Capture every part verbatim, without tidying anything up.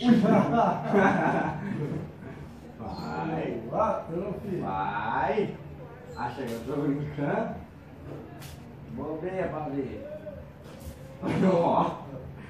Vai. Vai. Acha que eu tô brincando? Vou ver, pra ver. Ó.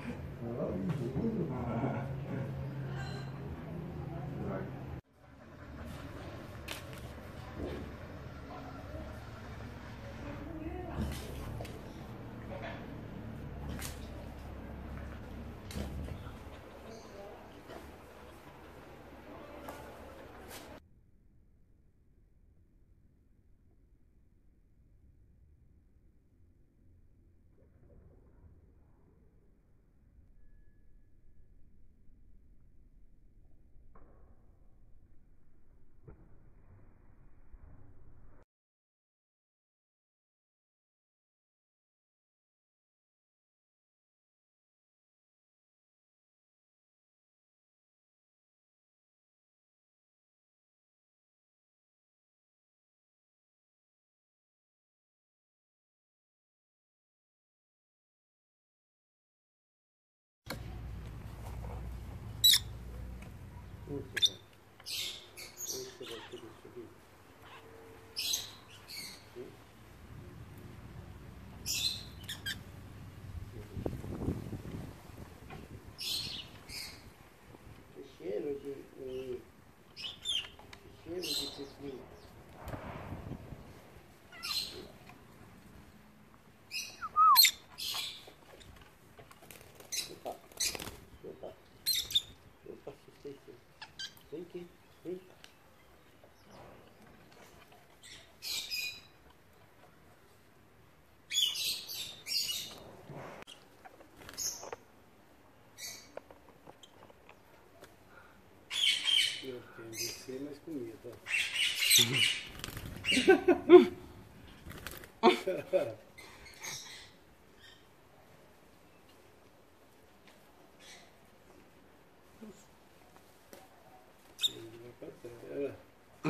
Cheiro de, de cheiro de pepino. Opa, opa, opa, assustei, vem aqui, vem. Eu tenho descer, mas comia, tá? Ele vai pra trás, olha lá.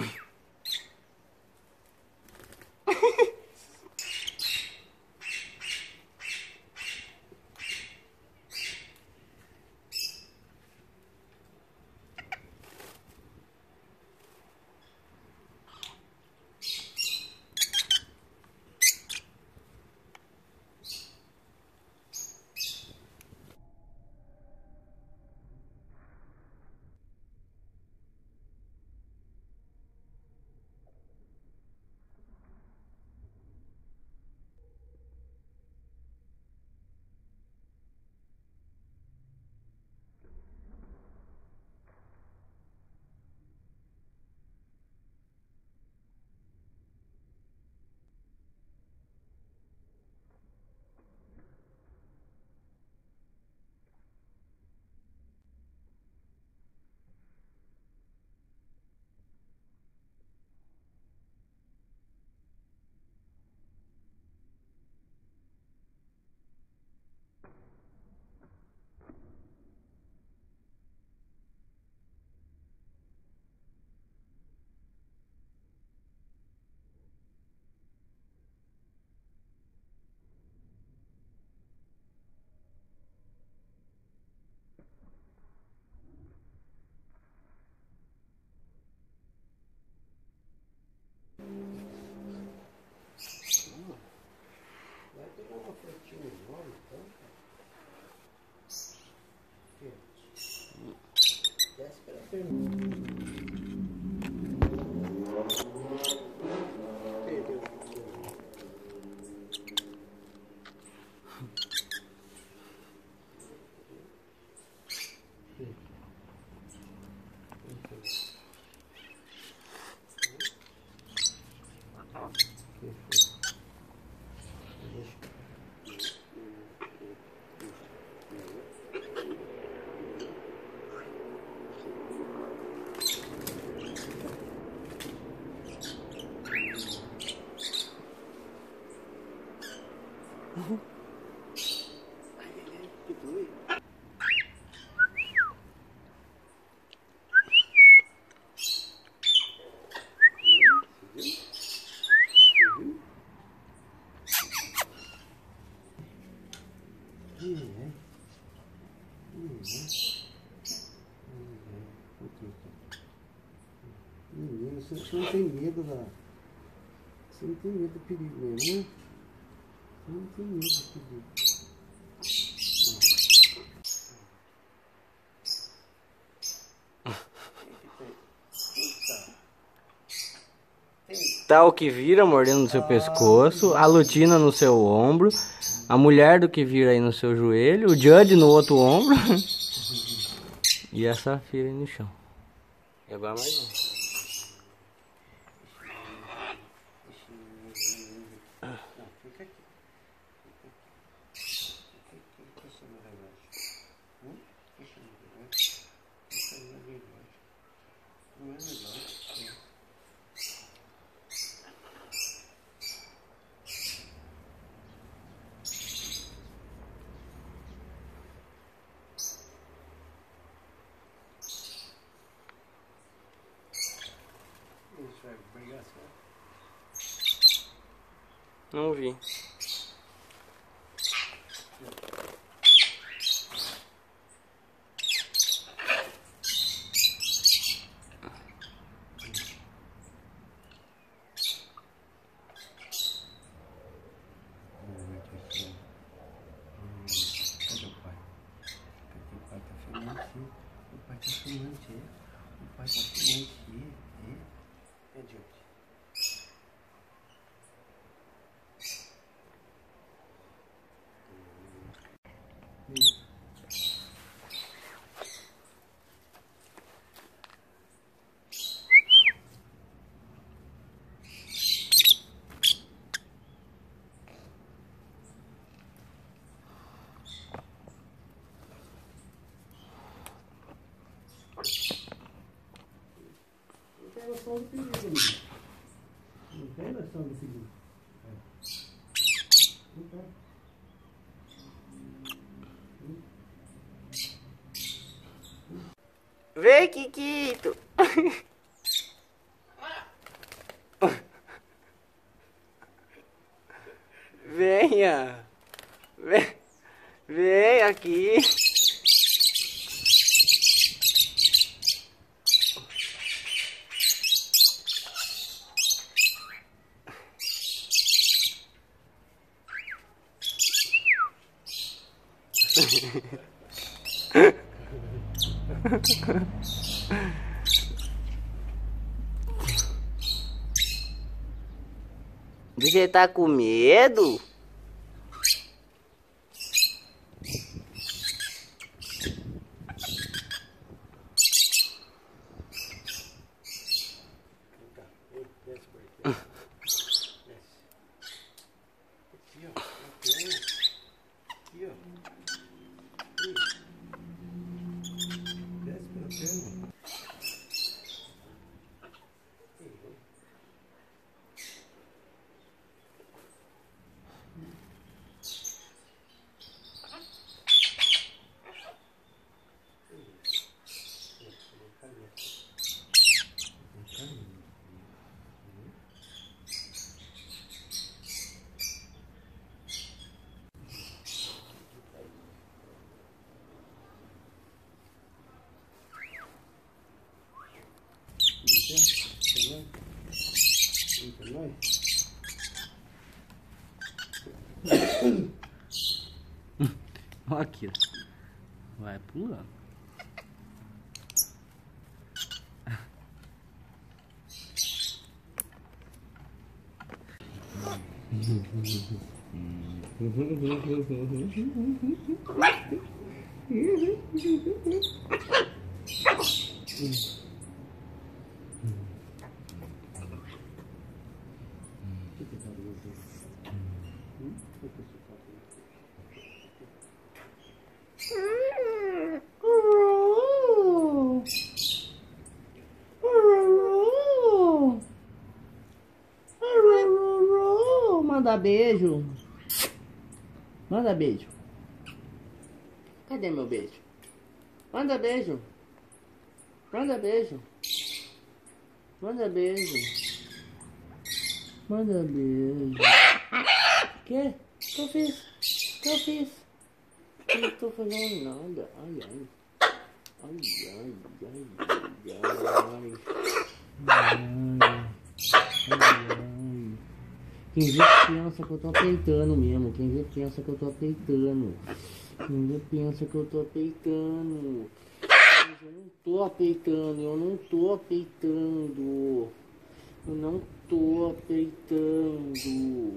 Vai pegar uma frutinha nova, então, cara. Desce pela perna. Perdeu. Que doido. Uhum. Uhum. Você, você não tem medo da... Você não tem medo do perigo mesmo, né? Você não tem medo do perigo. Tal que vira mordendo no seu pescoço, a lutina no seu ombro, a mulher do que vira aí no seu joelho, o Judge no outro ombro e a Safira aí no chão. E agora mais um. Não, fica aqui. Fica aqui. Fica no relógio. Hum? Fica no relógio. Fica no relógio. Não é relógio. Isso vai brigar só. Não vi. Cadê o pai? Cadê o pai? Tá filmando aqui. O pai tá filmando aqui. O pai tá filmando aqui. É, Judge. Não tem noção do perigo, amigo. Não tem noção do perigo. Não tem. Vem, Kikito! Venha! Vem, vem aqui! Você tá com medo? Desce por aqui. Desce. Aqui, ó. Aqui, ó. Desce pela perna. Olha aqui, ó. Vai pulando. Manda beijo. Manda beijo. Cadê meu beijo? Manda beijo. Manda beijo. Manda beijo. Manda beijo. Que? Que eu fiz? Que eu fiz? Não tô fazendo nada. Ai, ai. Ai, ai, ai, ai, ai. Ai, ai. Quem vê pensa que eu tô apeitando mesmo. Quem vê pensa que eu tô apeitando. Quem vê pensa que eu tô apeitando. Mas eu não tô apeitando, eu não tô apeitando. Eu não tô apeitando.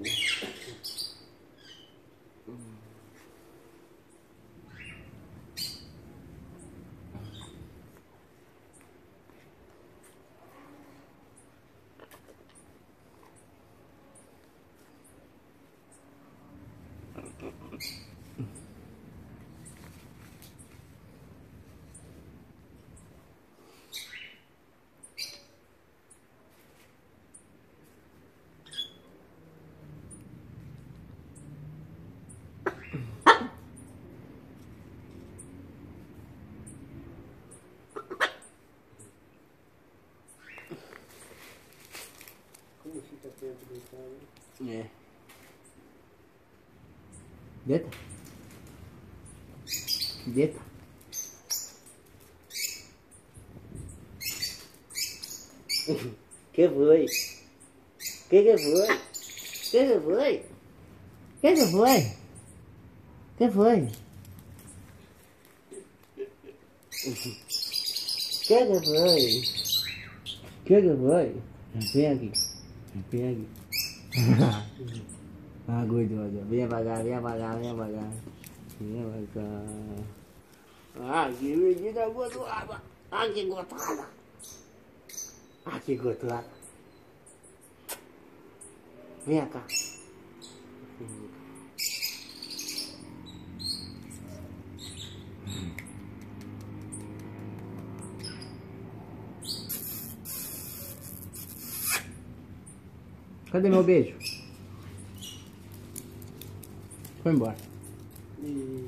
Como fica perto do cara? É. Deita. Deita. Que foi? Que que foi? Que que foi? Que que foi? Que foi? Que que foi? Que que foi? Vem aqui. Vem aqui. Ah, gordosa. Vem pra cá, vem pra cá, vem pra cá. Vem pra cá. Ah, que menina gostosa. Ah, que gostosa. Ah, que gostosa. Vem cá. Cadê meu beijo? Foi embora. E